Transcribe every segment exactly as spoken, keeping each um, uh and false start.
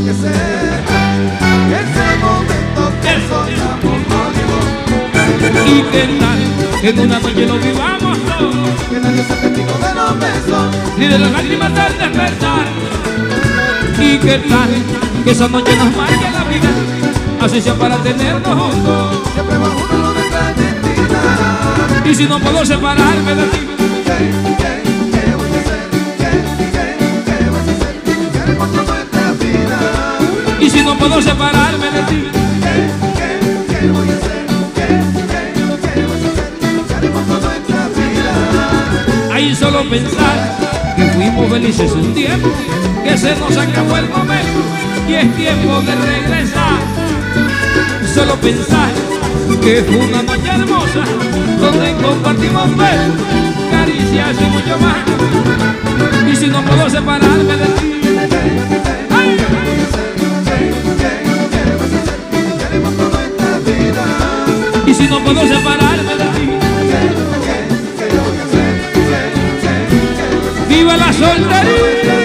voy a hacer? Ese momento que soñamos conmigo. ¿Y qué tal que en una noche lo vivamos todos? Que nadie sea testigo de los besos Ni de las lágrimas al despertar. ¿Y qué tal que esa noche nos marque la vida? Así sea para tenernos juntos. siempre va uno lo de nuestra identidad. Y si no puedo separarme de ti, ¿Qué, qué, qué voy a hacer? ¿Qué, qué, qué vas a hacer? ¿Qué haremos con nuestra vida? y si no puedo separarme de ti, ¿Qué, qué, qué voy a hacer? ¿Qué, qué, qué vas a hacer? ¿Qué haremos con nuestra vida? ahí solo pensar que fuimos felices un tiempo, que se nos acabó el momento y es tiempo de regresar. Solo pensar que fue una noche hermosa donde compartimos besos, caricias y mucho más. Y si no puedo separarme de ti, ¡ay! Y si no puedo separarme de ti, ¡viva la soltería!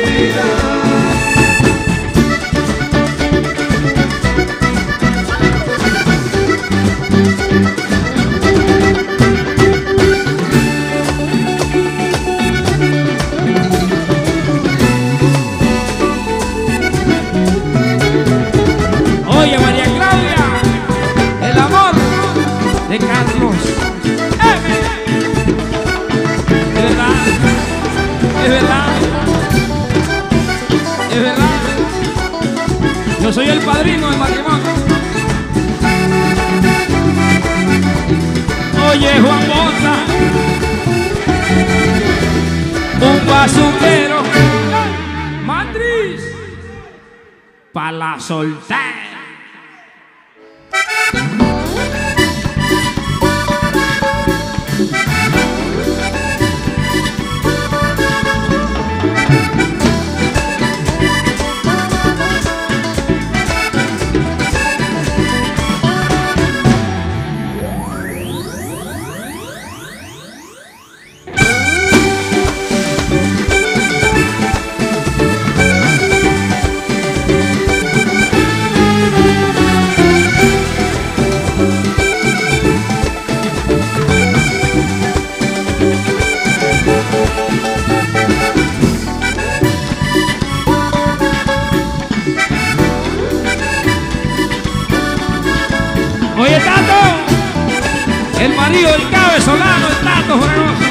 Oye, María Claudia, el amor de Carlos. ¡Eh! Es verdad, es verdad, es verdad. Yo soy el padrino del matrimonio. Oye, Juan Bota, un basurero, matriz, pa' la soltera. Oye, Tato, el marido del cabezolano, el Tato Fregoso.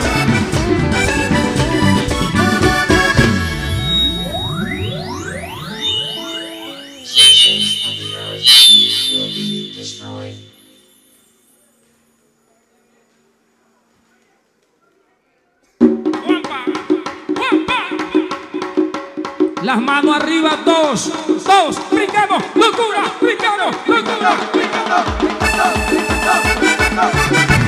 Las manos arriba, dos, dos, brincamos, locura, brincamos, locura, brincamos, brincamos, brincamos, brincamos.